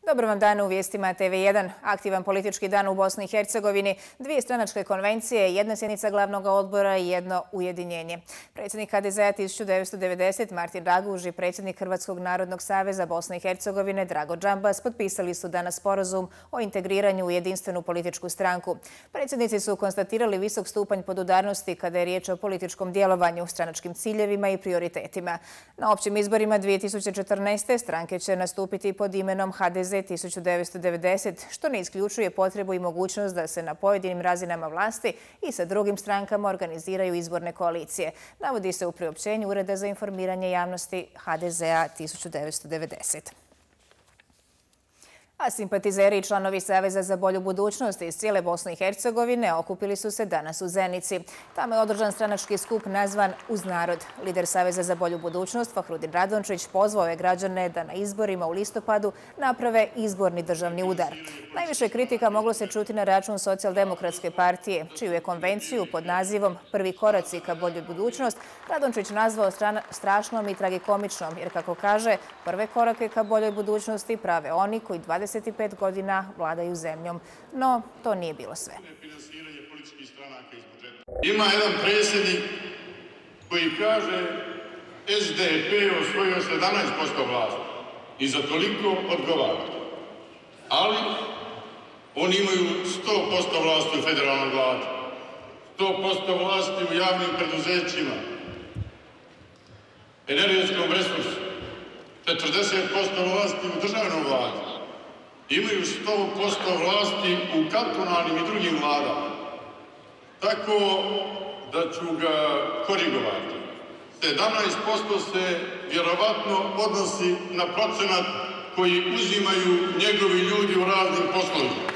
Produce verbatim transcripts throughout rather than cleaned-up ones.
Dobar vam dan u vijestima T V jedan. Aktivan politički dan u Bosni i Hercegovini, dvije stranačke konvencije, jedna sjednica glavnog odbora i jedno ujedinjenje. Predsjednik H D Z-a tisuću devetsto devedeset Martin Raguž i predsjednik Hrvatskog narodnog saveza Bosne i Hercegovine Drago Džambas potpisali su danas sporazum o integriranju u jedinstvenu političku stranku. Predsjednici su konstatirali visok stupanj podudarnosti kada je riječ o političkom djelovanju, stranačkim ciljevima i prioritetima. Na općim izborima dvije tisuće četrnaeste. stranke će nastupiti pod imenom H D Z tisuću devetsto devedeset, što ne isključuje potrebu i mogućnost da se na pojedinim razinama vlasti i sa drugim strankama organiziraju izborne koalicije. Navodi se u priopćenju Ureda za informiranje javnosti H D Z-a tisuću devetsto devedeset. A simpatizeri i članovi Saveza za bolju budućnost iz cijele Bosne i Hercegovine okupili su se danas u Zenici. Tamo je održan stranački skup nazvan Uz narod. Lider Saveza za bolju budućnost Fahrudin Radončić pozvao je građane da na izborima u listopadu naprave izborni državni udar. Najviše kritika moglo se čuti na račun Socijaldemokratske partije, čiju je konvenciju pod nazivom Prvi koraci ka boljoj budućnost Radončić nazvao strašnom i tragikomičnom, jer kako kaže, prve korake ka boljoj budućnosti prave oni koji dvadeset pet godina vladaju zemljom. No, to nije bilo sve. Ima jedan predsjednik koji kaže S D P osvojio sedamnaest posto vlasti i za toliko odgovara. Ali oni imaju sto posto vlasti u federalnoj vladi, sto posto vlasti u javnim preduzećima, energetskom resursu, četrdeset posto vlasti u državnoj vladi. Imaju sto posto vlasti u kantonalnim i drugim vladama. Tako da ću ga korigovati. sedamnaest posto se vjerovatno odnosi na procenat koji uzimaju njegovi ljudi u raznim poslovima.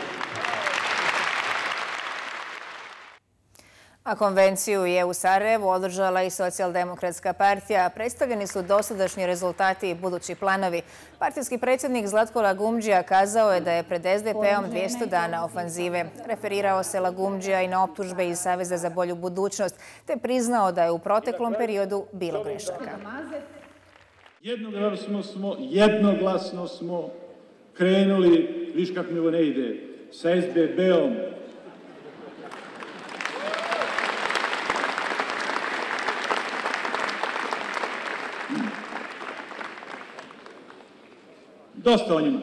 A konvenciju je u Sarajevu održala i Socijaldemokratska partija. Predstavljeni su dosadašnji rezultati i budući planovi. Partijski predsjednik Zlatko Lagumdžija kazao je da je pred S D P-om dvjesto dana ofanzive. Referirao se Lagumdžija i na optužbe iz Saveza za bolju budućnost, te priznao da je u proteklom periodu bilo grešaka. Jednoglasno smo, jednoglasno smo krenuli, viš kako mi ovo ne ide, sa S D P-om. Dosta o njima.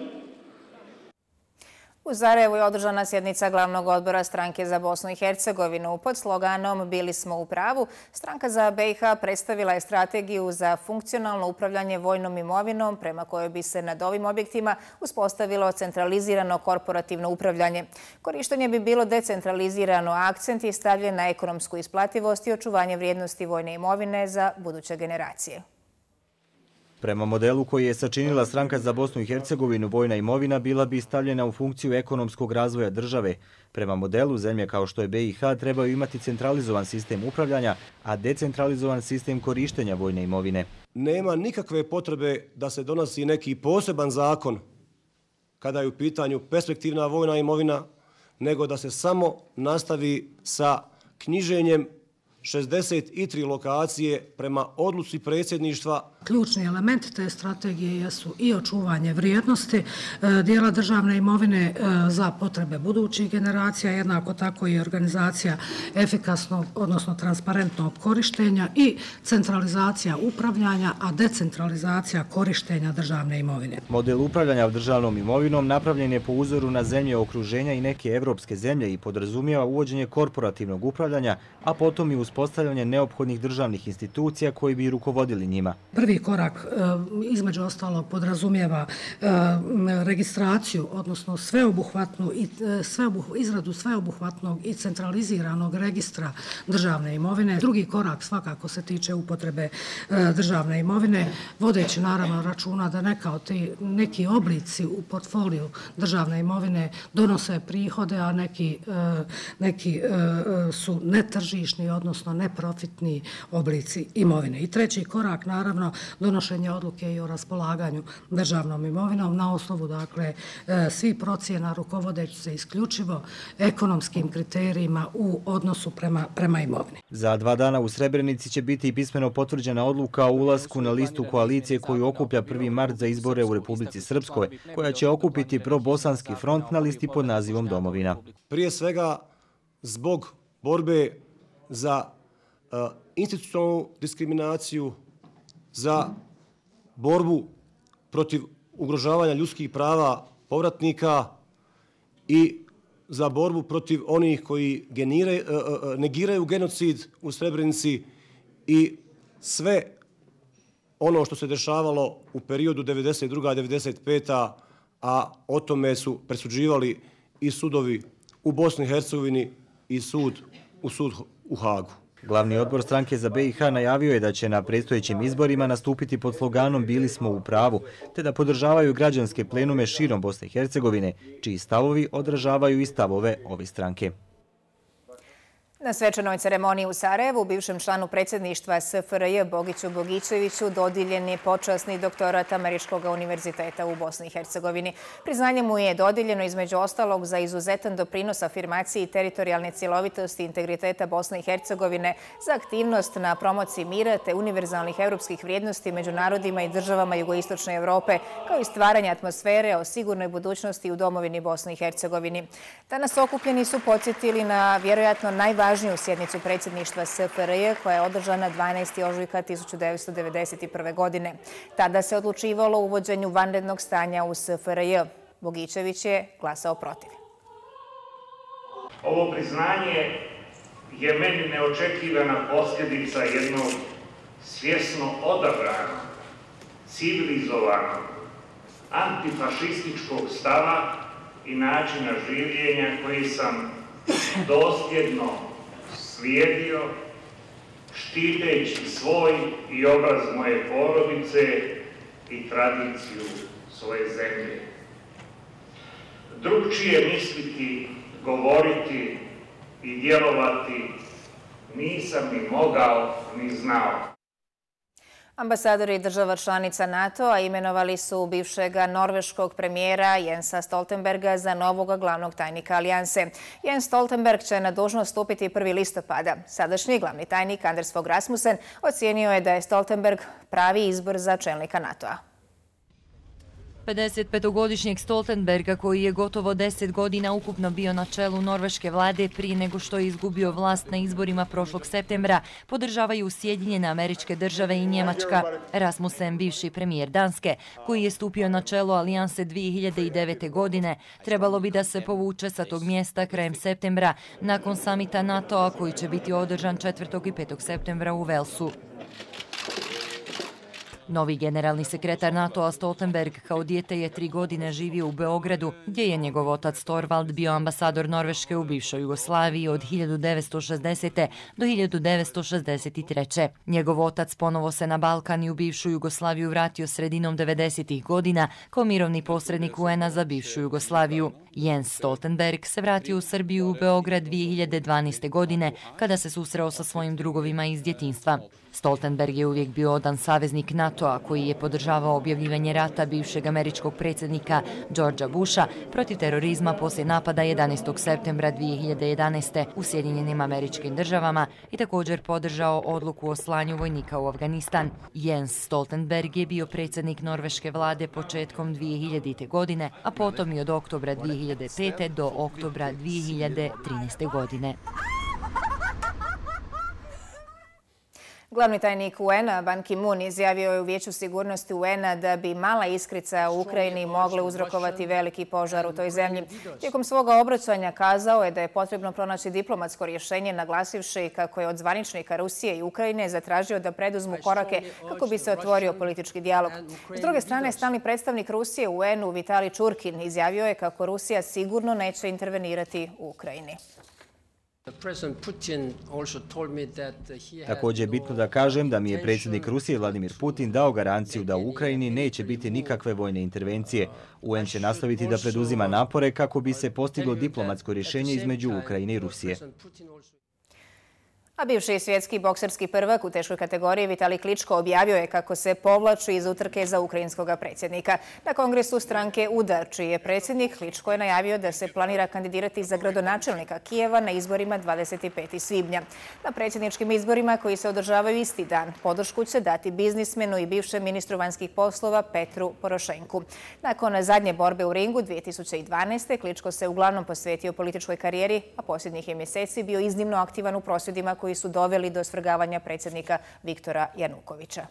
U Sarajevu je održana sjednica glavnog odbora stranke za Bosnu i Hercegovinu. Pod sloganom Bili smo u pravu, stranka za B i H predstavila je strategiju za funkcionalno upravljanje vojnom imovinom prema kojoj bi se nad ovim objektima uspostavilo centralizirano korporativno upravljanje. Korištenje bi bilo decentralizirano, a akcent je stavljen na ekonomsku isplativost i očuvanje vrijednosti vojne imovine za buduće generacije. Prema modelu koji je sačinila stranka za Bosnu i Hercegovinu, vojna imovina bila bi stavljena u funkciju ekonomskog razvoja države. Prema modelu, zemlje kao što je B i H trebaju imati centralizovan sistem upravljanja, a decentralizovan sistem korištenja vojne imovine. Nema nikakve potrebe da se donosi neki poseban zakon kada je u pitanju perspektivna vojna imovina, nego da se samo nastavi sa knjiženjem šezdeset tri lokacije prema odluci predsjedništva. Ključni element te strategije jesu i očuvanje vrijednosti dijela državne imovine za potrebe budućih generacija, jednako tako i organizacija efikasnog, odnosno transparentnog korištenja i centralizacija upravljanja, a decentralizacija korištenja državne imovine. Model upravljanja državnom imovinom napravljen je po uzoru na zemlje okruženja i neke evropske zemlje i podrazumijeva uvođenje korporativnog upravljanja, a potom i uspostavljanje neophodnih državnih institucija koji bi rukovodili njima. Prvi korak između ostalog podrazumijeva registraciju, odnosno sveobuhvatnu i izradu sveobuhvatnog i centraliziranog registra državne imovine. Drugi korak svakako se tiče upotrebe državne imovine, vodeći naravno računa da neka od ti, neki oblici u portfoliju državne imovine donose prihode, a neki, neki su netržišni, odnosno neprofitni oblici imovine. I treći korak naravno donošenje odluke i o raspolaganju državnom imovinom na osnovu dakle svih procjena rukovodeći se isključivo ekonomskim kriterijima u odnosu prema, prema imovini. Za dva dana u Srebrenici će biti i pismeno potvrđena odluka o ulasku na listu koalicije koju okuplja prvi mart za izbore u Republici Srpskoj, koja će okupiti pro-bosanski front na listi pod nazivom Domovina. Prije svega zbog borbe za uh, institucionalnu diskriminaciju, za borbu protiv ugrožavanja ljudskih prava povratnika i za borbu protiv onih koji geniraju, uh, negiraju genocid u Srebrenici i sve ono što se dešavalo u periodu devedeset druga do devedeset peta a o tome su presuđivali i sudovi u Bosni i Hercegovini i sud u sud u Hagu. Glavni odbor stranke za B i H najavio je da će na predstojećim izborima nastupiti pod sloganom Bili smo u pravu, te da podržavaju građanske plenume širom Bosne i Hercegovine, čiji stavovi odražavaju i stavove ove stranke. Na svečanoj ceremoniji u Sarajevu bivšem članu predsjedništva S F R J Bogiću Bogićeviću dodijeljen je počasni doktorat Američkog univerziteta u Bosni i Hercegovini. Priznanje mu je dodijeljeno između ostalog za izuzetan doprinos afirmaciji teritorijalne cjelovitosti i integriteta Bosne i Hercegovine, za aktivnost na promociji mira te univerzalnih europskih vrijednosti među narodima i državama jugoistočne Evrope, kao i stvaranje atmosfere o sigurnoj budućnosti u domovini Bosni i Hercegovini. Danas okupljeni su podsjetili na vjerojatno najvažniju važniju sjednicu predsjedništva S F R J koja je održana dvanaestog ožujka tisuću devetsto devedeset prve. godine. Tada se odlučivalo o uvođenju vanrednog stanja u S F R J. Bogićević je glasao protiv. Ovo priznanje je meni neočekivana posljedica jednog svjesno odabranog, civilizovanog, antifašističkog stava i načina življenja koji sam dosljedno slijedio, štiteći svoj i obraz moje porodice i tradiciju svoje zemlje. Drugčije misliti, govoriti i djelovati nisam ni mogao ni znao. Ambasadori država članica NATO-a imenovali su bivšega norveškog premijera Jensa Stoltenberga za novog glavnog tajnika alijanse. Jens Stoltenberg će na dužnost stupiti prvog listopada. Sadašnji glavni tajnik Anders Fogh Rasmussen ocijenio je da je Stoltenberg pravi izbor za čelnika NATO-a. pedesetpetogodišnjeg Stoltenberga, koji je gotovo deset godina ukupno bio na čelu norveške vlade prije nego što je izgubio vlast na izborima prošlog septembra, podržavaju Sjedinjene Američke Države i Njemačka. Rasmussen, bivši premijer Danske, koji je stupio na čelo alijanse dvije hiljade devete. godine, trebalo bi da se povuče sa tog mjesta krajem septembra nakon samita NATO-a koji će biti održan četvrtog i petog septembra u Velsu. Novi generalni sekretar NATO-a Stoltenberg kao dijete je tri godine živio u Beogradu, gdje je njegov otac Torvald bio ambasador Norveške u bivšoj Jugoslaviji od hiljadu devetsto šezdesete. do hiljadu devetsto šezdeset treće. Njegov otac ponovo se na Balkan i u bivšu Jugoslaviju vratio sredinom devedesetih godina kao mirovni posrednik U N-a za bivšu Jugoslaviju. Jens Stoltenberg se vratio u Srbiju u Beograd dvije hiljade dvanaeste. godine kada se susreo sa svojim drugovima iz djetinjstva. Stoltenberg je uvijek bio odan saveznik NATO-a koji je podržavao objavljivanje rata bivšeg američkog predsjednika Georgea Busha protiv terorizma poslije napada jedanaestog septembra dvije hiljade jedanaeste. u Sjedinjenim Američkim Državama i također podržao odluku o slanju vojnika u Afganistan. Jens Stoltenberg je bio predsjednik norveške vlade početkom dvije hiljadite. godine, a potom i od oktobra dvije hiljade pete. do oktobra dvije hiljade trinaeste. godine. Glavni tajnik U N-a Ban Ki-moon izjavio je u Vijeću sigurnosti U N-a da bi mala iskrica u Ukrajini mogle uzrokovati veliki požar u toj zemlji. Tijekom svoga obraćanja kazao je da je potrebno pronaći diplomatsko rješenje, naglasivši kako je od zvaničnika Rusije i Ukrajine zatražio da preduzmu korake kako bi se otvorio politički dijalog. S druge strane, stalni predstavnik Rusije u U N-u Vitali Čurkin izjavio je kako Rusija sigurno neće intervenirati u Ukrajini. Također je bitno da kažem da mi je predsjednik Rusije Vladimir Putin dao garanciju da u Ukrajini neće biti nikakve vojne intervencije. U N će nastaviti da preduzima napore kako bi se postiglo diplomatsko rješenje između Ukrajine i Rusije. A bivši svjetski bokserski prvak u teškoj kategoriji Vitalij Kličko objavio je kako se povlači iz utrke za ukrajinskog predsjednika. Na kongresu stranke Udar, čiji je predsjednik, Kličko je najavio da se planira kandidirati za gradonačelnika Kijeva na izborima dvadeset petog svibnja. Na predsjedničkim izborima koji se održavaju isti dan, podršku će dati biznismenu i bivšem ministru vanjskih poslova Petru Porošenku. Nakon zadnje borbe u ringu dvije tisuće dvanaeste. Kličko se uglavnom posvetio političkoj karijeri, a posljednjih je mjeseci bio iznimno aktivan u prosvjedima koji su doveli do svrgavanja predsjednika Viktora Janukovića.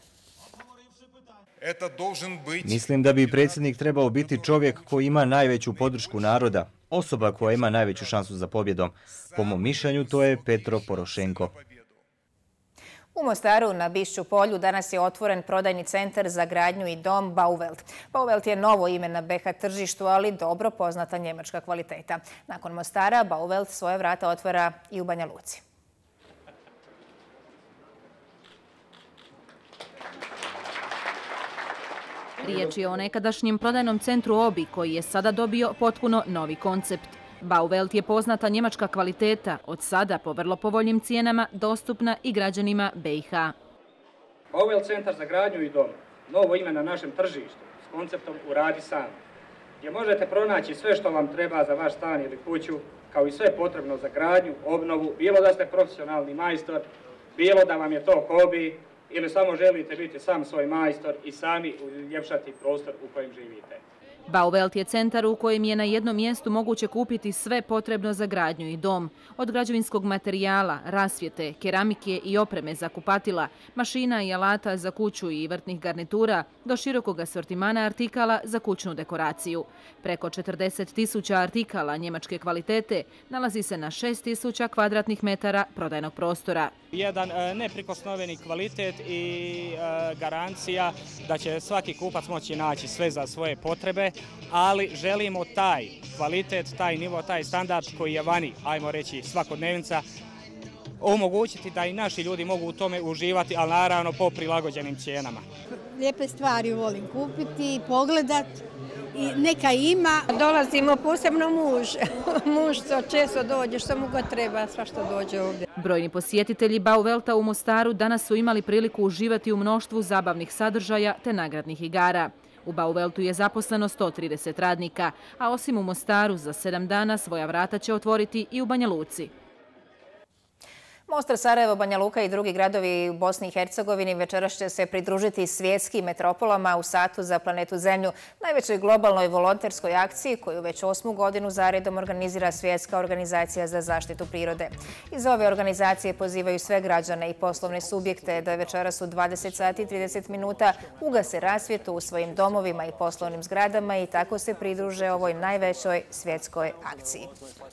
Mislim da bi predsjednik trebao biti čovjek koji ima najveću podršku naroda, osoba koja ima najveću šansu za pobjedom. Po mom mišljenju to je Petro Porošenko. U Mostaru na Bišću polju danas je otvoren prodajni centar za gradnju i dom Bauvelt. Bauvelt je novo ime na be ha tržištu, ali dobro poznata njemačka kvaliteta. Nakon Mostara, Bauvelt svoje vrata otvara i u Banja Luci. Riječ je o nekadašnjem prodajnom centru Obi, koji je sada dobio potpuno novi koncept. Bauvelt je poznata njemačka kvaliteta, od sada po vrlo povoljnim cijenama dostupna i građanima be i ha. Bauvelt centar za gradnju i dom, novo ime na našem tržištu s konceptom uradi sam, gdje možete pronaći sve što vam treba za vaš stan ili kuću, kao i sve potrebno za gradnju, obnovu, bilo da ste profesionalni majstor, bilo da vam je to hobi, ili samo želite biti sam svoj majstor i sami uljepšati prostor u kojem živite. Bauvelt je centar u kojem je na jednom mjestu moguće kupiti sve potrebno za gradnju i dom. Od građevinskog materijala, rasvjete, keramike i opreme za kupatila, mašina i alata za kuću i vrtnih garnitura, do širokog asortimana artikala za kućnu dekoraciju. Preko četrdeset tisuća artikala njemačke kvalitete nalazi se na šest tisuća kvadratnih metara prodajnog prostora. Jedan neprikosnoveni kvalitet i garancija da će svaki kupac moći naći sve za svoje potrebe, ali želimo taj kvalitet, taj nivo, taj standard koji je vani, ajmo reći, svakodnevnica, omogućiti da i naši ljudi mogu u tome uživati, ali naravno po prilagođenim cijenama. Lijepe stvari volim kupiti, pogledat i neka ima. Dolazimo posebno muž, muž što često dođe, što mu ga treba, sva što dođe ovdje. Brojni posjetitelji Bauvelta u Mostaru danas su imali priliku uživati u mnoštvu zabavnih sadržaja te nagradnih igara. U Bauveltu je zaposleno sto trideset radnika, a osim u Mostaru za sedam dana svoja vrata će otvoriti i u Banja Luci. Mostar, Sarajevo, Banja Luka i drugi gradovi u Bosni i Hercegovini večeras će se pridružiti svjetskim metropolama u Satu za planetu Zemlju, najvećoj globalnoj volonterskoj akciji koju već osmu godinu zaredom organizira Svjetska organizacija za zaštitu prirode. Iz ove organizacije pozivaju sve građane i poslovne subjekte da večeras u dvadeset sati i trideset minuta ugase rasvjetu u svojim domovima i poslovnim zgradama i tako se pridruže ovoj najvećoj svjetskoj akciji.